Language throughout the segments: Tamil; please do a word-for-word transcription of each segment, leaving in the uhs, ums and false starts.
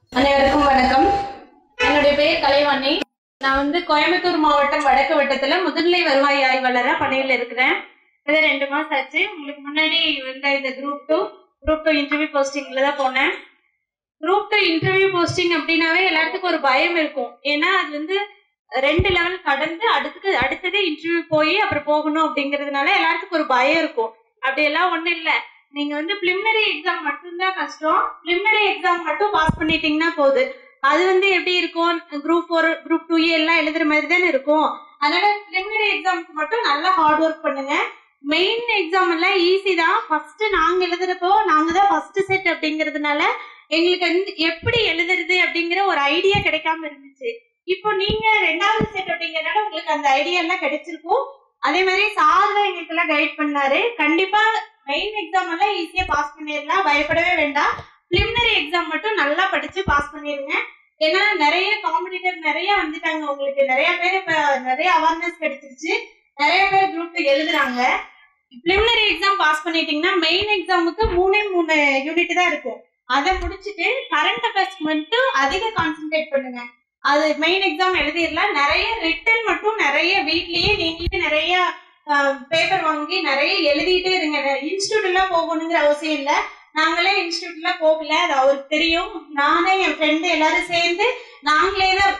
அனைவருக்கும் வணக்கம். என்னுடைய பெயர் கலைவாணி. நான் வந்து கோயம்புத்தூர் மாவட்டம் வடக்கு வட்டத்துல முதுநிலை வருவாய் ஆய்வாளரா பணியில் இருக்கிறேன். இது ரெண்டு மாசம் ஆச்சு. உங்களுக்கு முன்னாடி வந்த இந்த group two group two interview போஸ்டிங்ல தான் போனேன். குரூப் டூ இன்டர்வியூ போஸ்டிங் அப்படின்னாவே எல்லாத்துக்கும் ஒரு பயம் இருக்கும். ஏன்னா அது வந்து ரெண்டு லெவல் கடந்து அடுத்துக்கு அடுத்தது இன்டர்வியூ போய் அப்புறம் போகணும் அப்படிங்கிறதுனால எல்லாத்துக்கும் ஒரு பயம் இருக்கும். அப்படி எல்லாம் ஒண்ணும் இல்லை. நீங்க வந்து பிலிமினரி எக்ஸாம் மட்டும்தான் கஷ்டம். பிலிமினரி எக்ஸாம் மட்டும் பாஸ் பண்ணிட்டீங்கன்னா போகுது. அது வந்து எப்படி இருக்கும், குரூப் ஃபோர் குரூப் டூ எல்லாம் எழுதுற மாதிரி தானே இருக்கும். அதனால பிலிமினரி எக்ஸாமுக்கு மட்டும் நல்லா ஹார்ட் ஒர்க் பண்ணுங்க. மெயின் எக்ஸாம் எல்லாம் ஈஸி தான். ஃபர்ஸ்ட் நாங்க எழுதுறப்போ நாங்க தான் ஃபர்ஸ்ட் செட் அப்படிங்கிறதுனால எங்களுக்கு வந்து எப்படி எழுதுறது அப்படிங்கிற ஒரு ஐடியா கிடைக்காம இருந்துச்சு. இப்போ நீங்க ரெண்டாவது செட் அப்படிங்கறதுனால உங்களுக்கு அந்த ஐடியா எல்லாம் கிடைச்சிருக்கும். அதே மாதிரி சார் தான் எங்களுக்கு எல்லாம் கைட் பண்ணாரு. கண்டிப்பா மெயின் எக்ஸாம் எல்லாம் ஈஸியா பாஸ் பண்ணிடலாம், பயப்படவே வேண்டாம். பிலிமினரி எக்ஸாம் மட்டும் நல்லா படிச்சு பாஸ் பண்ணிருங்க. ஏன்னா நிறைய காம்படிட்டர் நிறைய வந்துட்டாங்க. உங்களுக்கு நிறைய பேர் இப்ப நிறைய அவேர்னஸ் கிடைச்சிருச்சு. நிறைய பேர் குரூப் எழுதுறாங்க. பிலிமினரி எக்ஸாம் பாஸ் பண்ணிட்டீங்கன்னா மெயின் எக்ஸாமுக்கு மூணே மூணு யூனிட் தான் இருக்கும். அதை முடிச்சுட்டு கரண்ட் அஃபேர்ஸ் மட்டும் அதிக கான்சென்ட்ரேட் பண்ணுங்க. அது மெயின் எக்ஸாம் எழுதிடலாம். நிறைய ரிட்டன் மட்டும் நிறைய வீட்லயே நீங்களே நிறைய பேப்பர் வாங்கி நிறைய எழுதிட்டே இருங்க. இன்ஸ்டியூட் எல்லாம் போகணுங்கிற அவசியம் இல்லை. நாங்களே இன்ஸ்டியூட் எல்லாம் போகல, அது அவருக்கு தெரியும். நானே என் ஃப்ரெண்டு எல்லாரும் சேர்ந்து நாங்களே தான்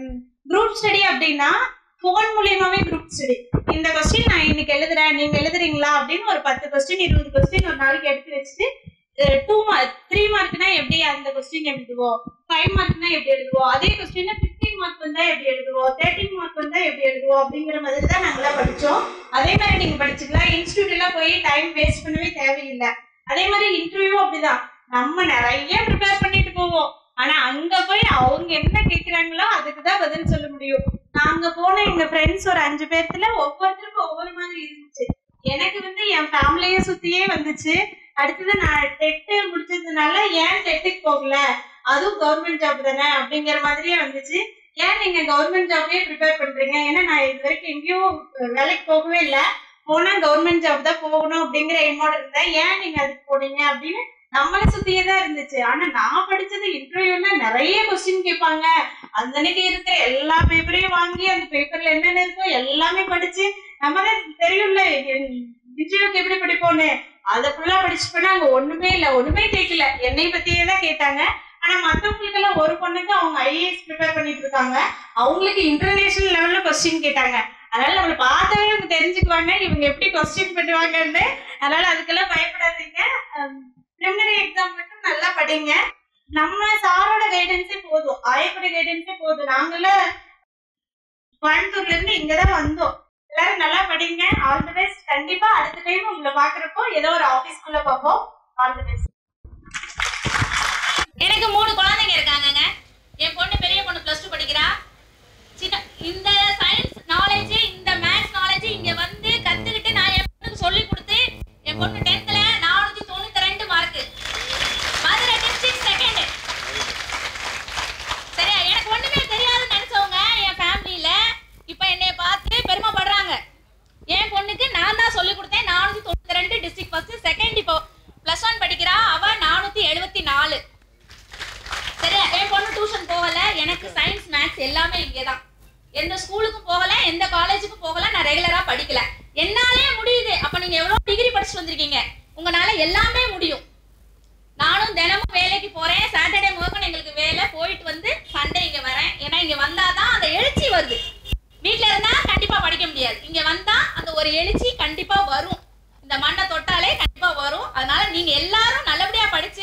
குரூப் ஸ்டடி அப்படின்னா போன் மூலியமாவே குரூப் ஸ்டடி. இந்த கொஸ்டின் நான் இன்னைக்கு எழுதுறேன், நீங்க எழுதுறீங்களா அப்படின்னு ஒரு பத்து கொஸ்டின் இருபது கொஸ்டின் ஒரு நாளைக்கு எடுத்து வச்சுட்டு டூ மார்க் த்ரீ மார்க்னா எப்படி அந்த கொஸ்டின் எழுதுவோம், ஃபைவ் மார்க்னா எப்படி எழுதுவோம், அதே கொஸ்டின் பிப்டீன் மார்க் வந்தா எப்படி எழுதுவோம், தேர்ட்டின் மார்க் வந்தா எப்படி எழுதுவோம் அப்படிங்கிற மாதிரி தான் நாங்களா படிச்சோம். அதே மாதிரி நீங்க படிச்சுக்கலாம். இன்ஸ்டியூட் எல்லாம் போய் டைம் வேஸ்ட் பண்ணவே தேவையில்லை. அதே மாதிரி இன்டர்வியூ அப்படிதான். நம்ம நிறைய ப்ரிப்பேர் பண்ணிட்டு போவோம். ஆனா அங்க போய் அவங்க என்ன கேட்கிறாங்களோ அதுக்குதான் பதில் சொல்ல முடியும். நாங்க போன எங்க ஃப்ரெண்ட்ஸ் ஒரு அஞ்சு பேர்த்துல ஒவ்வொருத்தருக்கும் ஒவ்வொரு மாதிரி இருந்துச்சு. எனக்கு வந்து என் ஃபேமிலியை சுத்தியே வந்துச்சு. அடுத்தது நான் டெட்டு முடிச்சதுனால ஏன் டெட்டுக்கு போகல, அதுவும் கவர்மெண்ட் ஜாப் தானே அப்படிங்கிற மாதிரியே வந்துச்சு. ஏன் நீங்க கவர்மெண்ட் ஜாப்லயே ப்ரிப்பேர் பண்றீங்க, ஏன்னா நான் இது வரைக்கும் எங்கேயும் வேலைக்கு போகவே இல்லை, போனா கவர்மெண்ட் ஜாப் தான் போகணும் அப்படிங்கிற எம்மோட இருந்தேன், ஏன் நீங்க அதுக்கு போனீங்க அப்படின்னு நம்மளை சுத்தியே தான் இருந்துச்சு. ஆனா நான் படிச்சது இன்டர்வியூல நிறைய கொஸ்டின் கேட்பாங்க. அந்த அன்னைக்கு இருக்கிற எல்லா பேப்பரையும் வாங்கி அந்த பேப்பர்ல என்னென்ன இருக்கோ எல்லாமே படிச்சு நம்ம தான் தெரியும்ல இன்டர்வியூக்கு எப்படி படிப்போன்னு அதை ஃபுல்லா படிச்சு போனா அங்க ஒண்ணுமே இல்லை, ஒண்ணுமே கேட்கல. என்னை பத்தியே தான் கேட்டாங்க. ஆனா மத்தவங்களுக்கு எல்லாம் ஒரு பொண்ணுக்கு அவங்க ஐஏஎஸ் ப்ரிப்பேர் பண்ணிட்டு இருக்காங்க, அவங்களுக்கு இன்டர்நேஷனல் லெவல்ல கொஸ்டின் கேட்டாங்க. அதனால நம்மளை பார்த்தாவே அவங்க தெரிஞ்சுக்குவாங்க இவங்க எப்படி கொஸ்டின் பண்ணுவாங்கன்னு. அதனால அதுக்கெல்லாம் பயப்படாதீங்க. பிலிமினரி எக்ஸாம் மட்டும் நல்லா படிங்க. நம்ம சாரோட கைடன்ஸே போதும், ஆயப்படி கைடன்ஸே போதும். நாங்கள கோயம்புத்தூர்ல இருந்து இங்கதான் வந்தோம். எல்லாரும் நல்லா படிங்க. All the best. கண்டிப்பா அடுத்த டைம் உங்களை பாக்குறப்போ ஏதோ ஒரு ஆபீஸ்க்குள்ள பார்ப்போம். All the best. எனக்கு மூணு குழந்தைங்க இருக்காங்க. என் பொண்ணு பெரிய பொண்ணு பிளஸ் டூ படிக்கிறா. சின்ன இந்த சயின்ஸ் நாலேஜ் இந்த மேத்ஸ் நாலேஜ் இங்க வந்து கத்துக்கிட்டு நான் என் பொண்ணுக்கு சொல்லி கொடுத்து என் பொண்ணு டென்த்ல நானூத்தி தொண்ணூத்தி ரெண்டு மார்க், மதுரை டிஸ்ட்ரிக்ட் செகண்ட். சரியா? எனக்கு ஒண்ணுமே தெரியாதுன்னு நினைச்சவங்க என் ஃபேமிலியில இப்ப என்னைய பார்த்து பெருமைப்படுறாங்க. என் பொண்ணுக்கு நான் தான் சொல்லி கொடுத்தேன். நானூத்தி தொண்ணூத்தி ரெண்டு டிஸ்ட்ரிக்ட் ஃபர்ஸ்ட் செகண்ட். இப்போ பிளஸ் ஒன் படிக்கிறா, அவ நானூத்தி எழுபத்தி நாலு. சரியா? என் பொண்ணு டியூஷன் போகல. எனக்கு சயின்ஸ் மேத்ஸ் எல்லாமே இங்கேதான். எந்த ஸ்கூலுக்கும் போகல, எந்த காலேஜுக்கும் போகல, நான் ரெகுலரா படிக்கல. என்னாலே முடியுது. அப்ப நீங்க எவ்வளவு டிகிரி படிச்சுட்டு வந்திருக்கீங்க, உங்களால எல்லாமே முடியும். நானும் தினமும் வேலைக்கு போறேன். சாட்டர்டே முதற்கொண்டு எங்களுக்கு வேலை, போயிட்டு வந்து சண்டே இங்க வரேன். ஏன்னா இங்க வந்தாதான் அந்த எழுச்சி வருது. வீட்டுல இருந்தா கண்டிப்பா படிக்க முடியாது. இங்க வந்தா அந்த ஒரு எழுச்சி கண்டிப்பா வரும். இந்த மண்ணை தொட்டாலே கண்டிப்பா வரும். அதனால நீங்க எல்லாரும் நல்லபடியா படிச்சு